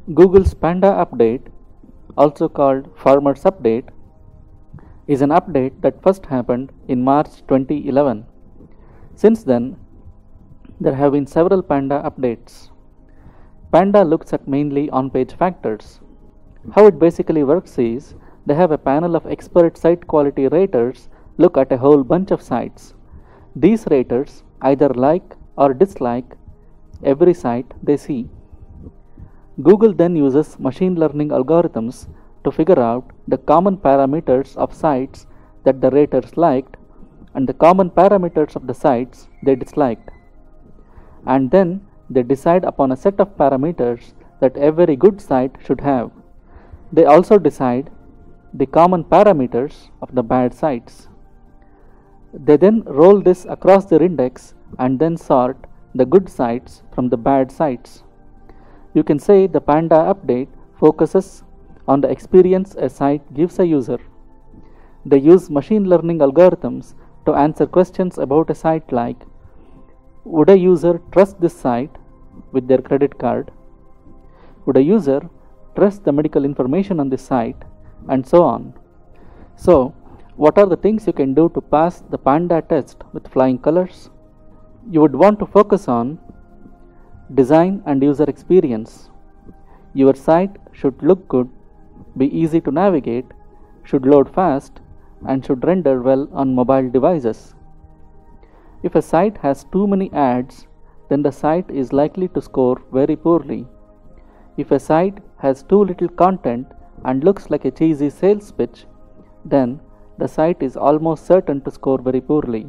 Google's Panda update, also called Farmers Update, is an update that first happened in March 2011. Since then, there have been several Panda updates. Panda looks at mainly on-page factors. How it basically works is, they have a panel of expert site quality raters look at a whole bunch of sites. These raters either like or dislike every site they see. Google then uses machine learning algorithms to figure out the common parameters of sites that the raters liked and the common parameters of the sites they disliked. And then they decide upon a set of parameters that every good site should have. They also decide the common parameters of the bad sites. They then roll this across their index and then sort the good sites from the bad sites. You can say the Panda update focuses on the experience a site gives a user. They use machine learning algorithms to answer questions about a site like, would a user trust this site with their credit card? Would a user trust the medical information on this site? And so on. So, what are the things you can do to pass the Panda test with flying colors? You would want to focus on design and user experience. Your site should look good, be easy to navigate, should load fast, and should render well on mobile devices. If a site has too many ads, then the site is likely to score very poorly. If a site has too little content and looks like a cheesy sales pitch, then the site is almost certain to score very poorly.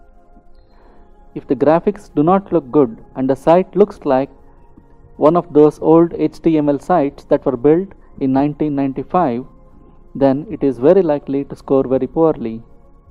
If the graphics do not look good and the site looks like one of those old HTML sites that were built in 1995, then it is very likely to score very poorly.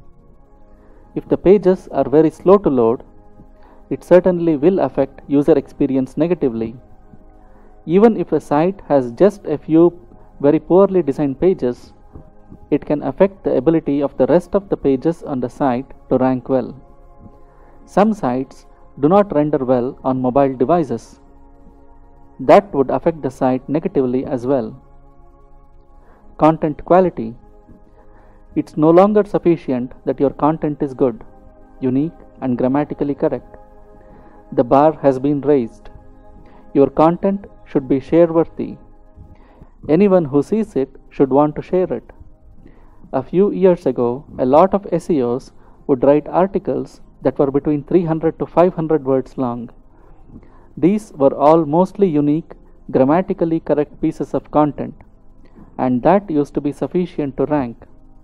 If the pages are very slow to load, it certainly will affect user experience negatively. Even if a site has just a few very poorly designed pages, it can affect the ability of the rest of the pages on the site to rank well. Some sites do not render well on mobile devices. That would affect the site negatively as well. Content quality. It's no longer sufficient that your content is good, unique, and grammatically correct. The bar has been raised. Your content should be share-worthy. Anyone who sees it should want to share it. A few years ago, a lot of SEOs would write articles that were between 300 to 500 words long. These were all mostly unique, grammatically correct pieces of content, and that used to be sufficient to rank.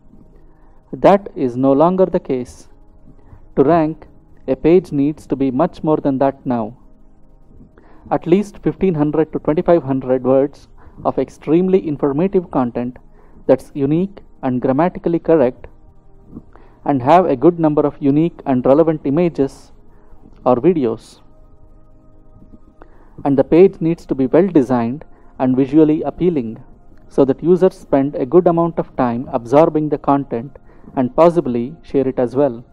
That is no longer the case. To rank, a page needs to be much more than that now. At least 1500 to 2500 words of extremely informative content that's unique and grammatically correct and have a good number of unique and relevant images or videos. And the page needs to be well designed and visually appealing so that users spend a good amount of time absorbing the content and possibly share it as well.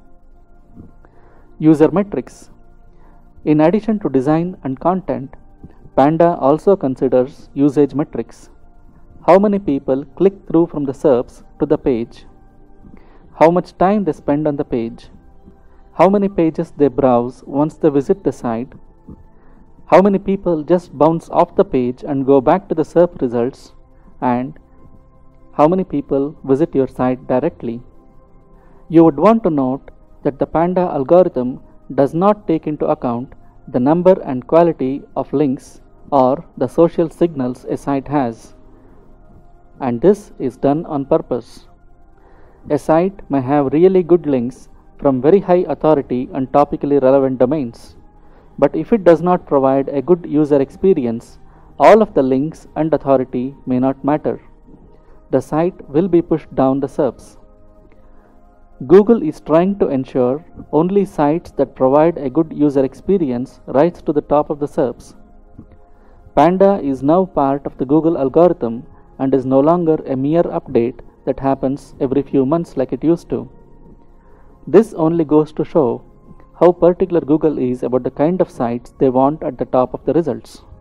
User metrics. In addition to design and content, Panda also considers usage metrics. How many people click through from the SERPs to the page? How much time they spend on the page? How many pages they browse once they visit the site? How many people just bounce off the page and go back to the SERP results? And how many people visit your site directly? You would want to note that the Panda algorithm does not take into account the number and quality of links or the social signals a site has. And this is done on purpose. A site may have really good links from very high authority and topically relevant domains. But if it does not provide a good user experience, all of the links and authority may not matter. The site will be pushed down the SERPs. Google is trying to ensure only sites that provide a good user experience rise to the top of the SERPs. Panda is now part of the Google algorithm and is no longer a mere update that happens every few months like it used to. This only goes to show how particular Google is about the kind of sites they want at the top of the results.